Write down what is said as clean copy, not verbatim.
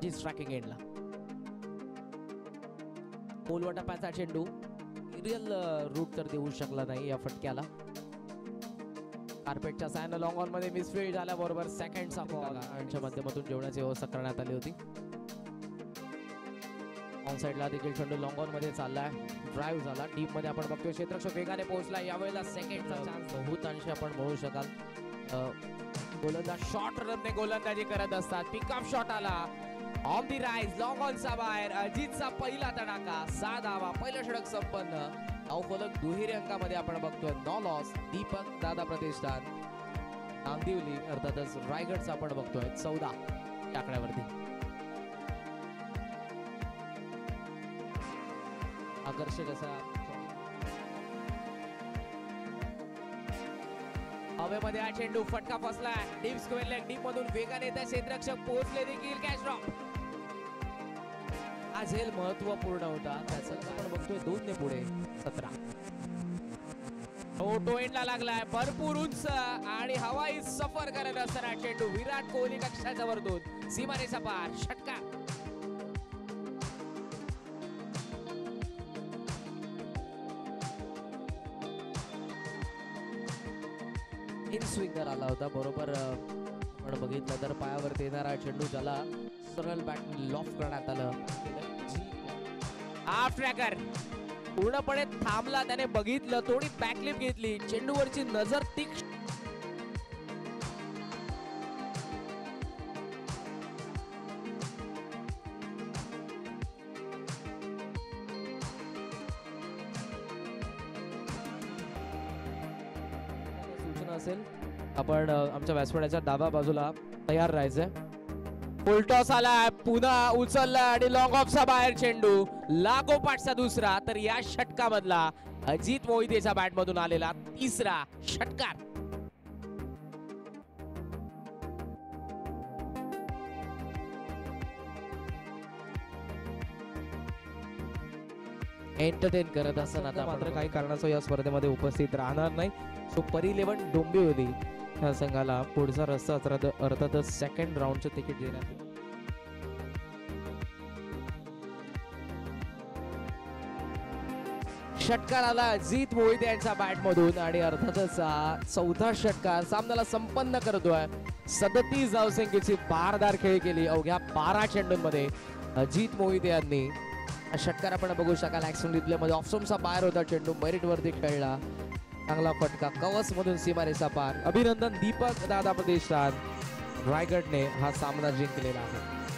साठी स्ट्रायकिंग एंडला. पोलवटापाचा चेंडू रिअल रूट तर देऊ शकला नाही या फटक्याला. कार्पेटच्या सायन लॉंग ऑन मध्ये मिसफील्ड झाल्याबरोबर सेकंडचा बॉल यांच्या माध्यमातून जेवणाची व्यवस्था करण्यात आली होती. ऑन साइडला देखील चेंडू लॉंग ऑन मध्ये चाललाय. ड्राईव्ह झाला डीप मध्ये आपण बघतोय. क्षेत्ररक्षक वेगाने पोहोचला. यावेळेला सेकंडचा चान्स बहुतांशी आपण म्हणू शकाल. गोलंदाज शॉर्ट रनने गोलंदाजी करत असतात. पिकअप शॉट आला ऑन दी राईज लॉंग ऑनचा बाहेर. अजितचा पहिला तडाखा 6 धावा. पहिलं षटक संपन्न. धावफलक दुहेरी अंकामध्ये आपण बघतोय. 9 लॉस. दीपक दादा प्रतिष्ठान नांदिवली अर्थातच रायगडचा आपण बघतोय 14 या आकड्यावरती. आकर्षक असा हवेमध्ये हा चेंडू फटका फसलाय. डीप स्क्वेअर लेग डीप मधून वेगाने येत्या क्षेत्ररक्षक पोहोचले देखील. Catch drop. हा झेल महत्वपूर्ण होता. त्याचं आपण बघतोय 2 ने पुढे 17. टो एंडला लागलाय. भरपूर उंच आणि हवाई सफर करत असताना चेंडू विराट कोहली कक्षाच्या वरतून सीमारेषा पार. षटकार. इन स्विंगर आला होता बरोबर. आपण बघितलं तर पायावरती येणारा चेंडू ज्याला सरळ बॅट लॉफ्ट करण्यात आलं. हाफ ट्रॅकर पूर्णपणे थांबला. त्याने बघितलं. थोडी बॅकलिप घेतली. चेंडूवरची नजर तीक्ष्ण. सूचना असेल आपण आमच्या व्यासपीठाच्या डाव्या बाजूला तयार राहायचंय. फुल टॉस आला. पुन्हा उचलला आणि लॉंग ऑफचा बाहेर चेंडू. लागोपाठचा दुसरा तर या षटकामधला अजित मोहितेच्या बॅट मधून आलेला तिसरा षटकार. एंटरटेन करत असताना आता मात्र काही कारणास्तव या स्पर्धेमध्ये उपस्थित राहणार नाही. सो परी11 डोंबिवली या संघाला पुढचा रस्ता अर्थातच सेकंड राऊंडचं तिकीट देण्यात येईल. षटकार आला अजित मोहिते यांच्या बॅट मधून आणि अर्थातच 14 षटकार सामन्याला संपन्न करतोय. 37 धावसंख्येची बारदार खेळी केली अवघ्या 12 चेंडूंमध्ये अजित मोहिते यांनी. षटकार आपण बघू शकाल. ऍक्शन रिप्ले मध्ये ऑफस्टम्पचा बाहेर होता चेंडू. मेरिट वरती खेळला. चांगला फटका कवच मधून सीमारेषा पार. अभिनंदन दीपक दादा प्रतिष्ठान रायगडने हा सामना जिंकलेला आहे.